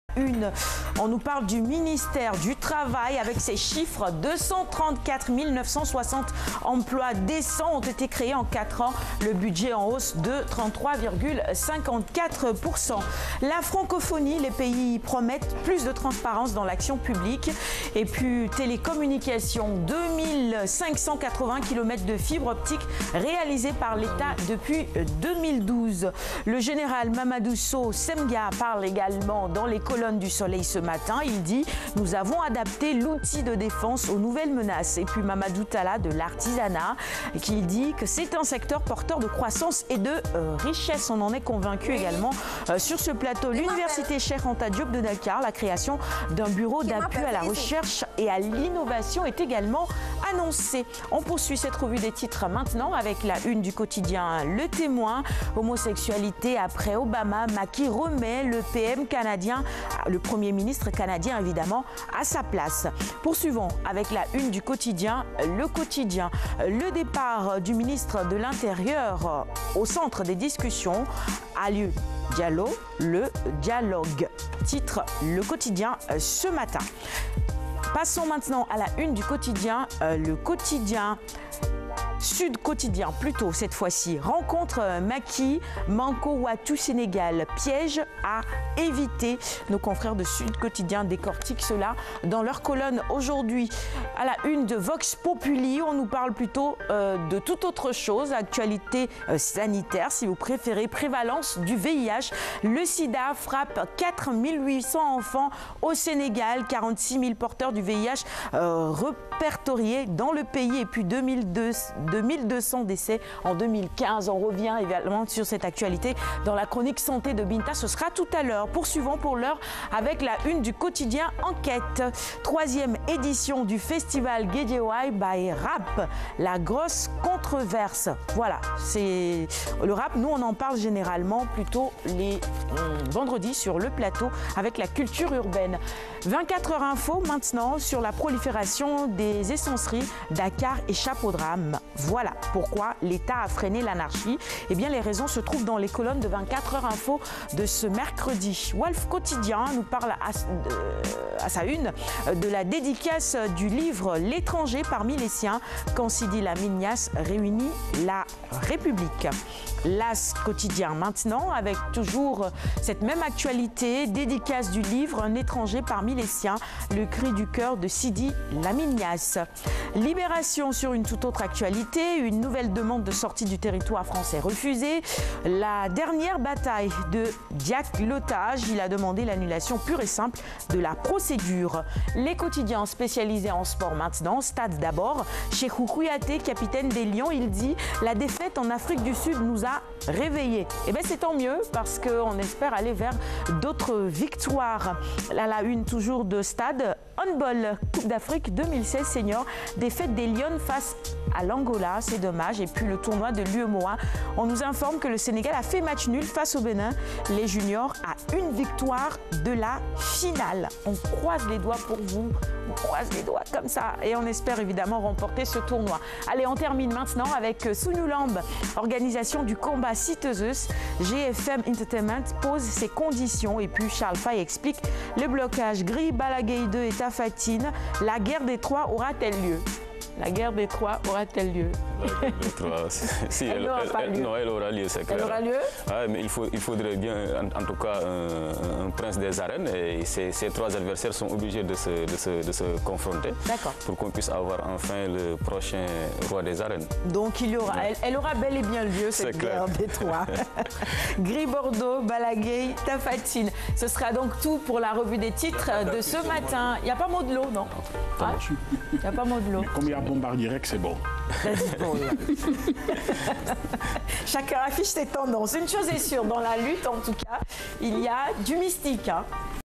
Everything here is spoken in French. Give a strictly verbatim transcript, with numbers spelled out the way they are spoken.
une. On nous parle du ministère du Travail avec ses chiffres. deux cent trente-quatre mille neuf cent soixante emplois décents ont été créés en quatre ans. Le budget en hausse de trente-trois virgule cinquante-quatre pour cent. La francophonie, les pays promettent plus de transparence dans l'action publique. Et puis télécommunications, deux mille cinq cent quatre-vingts kilomètres de fibre optique réalisés par l'État depuis deux mille douze. Le général Mamadou Sow Semga parle également dans les colonnes du Soleil ce matin. Il dit « Nous avons adapté l'outil de défense aux nouvelles menaces ». Et puis Mamadou Talla de l'artisanat qui dit que c'est un secteur porteur de croissance et de euh, richesse. On en est convaincu également euh, sur ce plateau. L'université Cheikh Anta Diop de Dakar, la création d'un bureau d'appui à la recherche et à l'innovation est également annoncée. On poursuit cette revue des titres maintenant avec la une du quotidien Le Témoin. Homosexualité après Obama, Macky remet le P M canadien, le Premier ministre canadien évidemment, à sa place. Poursuivons avec la une du quotidien Le Quotidien. Le départ du ministre de l'Intérieur au centre des discussions a lieu. Diallo, le dialogue. Titre Le Quotidien ce matin. Passons maintenant à la une du quotidien, euh, le quotidien Sud Quotidien, plutôt cette fois-ci. Rencontre Macky, Manko Watu Sénégal, piège à éviter. Nos confrères de Sud Quotidien décortiquent cela dans leur colonne aujourd'hui. À la une de Vox Populi, on nous parle plutôt euh, de toute autre chose, actualité euh, sanitaire si vous préférez, prévalence du V I H. Le sida frappe quatre mille huit cents enfants au Sénégal, quarante-six mille porteurs du V I H euh, répertoriés dans le pays et puis deux mille deux cents décès en deux mille quinze. On revient également sur cette actualité dans la chronique santé de Binta. Ce sera tout à l'heure. Poursuivons pour l'heure avec la une du quotidien Enquête. Troisième édition du festival Guédiawaye by Rap. La grosse controverse. Voilà, c'est le rap. Nous, on en parle généralement plutôt les euh, vendredis sur le plateau avec la culture urbaine. vingt-quatre heures info maintenant sur la prolifération des essenceries. Dakar échappe au drame. Voilà pourquoi l'État a freiné l'anarchie. Eh bien, les raisons se trouvent dans les colonnes de vingt-quatre heures info de ce mercredi. Wolf Quotidien nous parle à, à sa une de la dédicace du livre L'étranger parmi les siens, quand Sidi Lamine Niasse réunit la République. L'As Quotidien maintenant avec toujours cette même actualité, dédicace du livre Un étranger parmi les siens, le cri du cœur de Sidi Lamine Niasse. Libération sur une toute autre actualité, une nouvelle demande de sortie du territoire français refusée. La dernière bataille de Diack Lotage, il a demandé l'annulation pure et simple de la procédure. Les quotidiens spécialisés en sport maintenant, Stade d'abord. Cheikhou Kouyaté, capitaine des Lions, il dit « La défaite en Afrique du Sud nous a réveillés ». Eh bien c'est tant mieux parce qu'on espère aller vers d'autres victoires. Là, la une toujours de Stade. Handball, Coupe d'Afrique deux mille seize senior, défaite des Lions face à l'Angola, c'est dommage. Et puis le tournoi de l'U E M O A, on nous informe que le Sénégal a fait match nul face au Bénin. Les juniors à une victoire de la finale. On croise les doigts pour vous, on croise les doigts comme ça et on espère évidemment remporter ce tournoi. Allez, on termine maintenant avec Sunulamb, organisation du combat Citezeus. G F M Entertainment pose ses conditions et puis Charles Faye explique le blocage. Gris, Balaguer deux et Tafatine, la guerre des trois aura-t-elle lieu? La guerre des trois aura-t-elle lieu? Si, elle, elle, elle, elle, non, elle aura lieu, c'est clair. Elle aura lieu? Ah, mais il, faut, il faudrait bien, en, en tout cas, un, un prince des arènes. Et ces, ces trois adversaires sont obligés de se, de se, de se confronter pour qu'on puisse avoir enfin le prochain roi des arènes. Donc, il y aura, elle, elle aura bel et bien lieu, cette guerre des trois. Gris Bordeaux, Balaguer, Tafatine. Ce sera donc tout pour la revue des titres de ce matin. Il n'y a pas mot de l'eau, non? Ah, il n'y a pas mot de l'eau. Comme il y a Bombardier, c'est bon. Chacun affiche ses tendances. Une chose est sûre, dans la lutte en tout cas, il y a du mystique. Hein.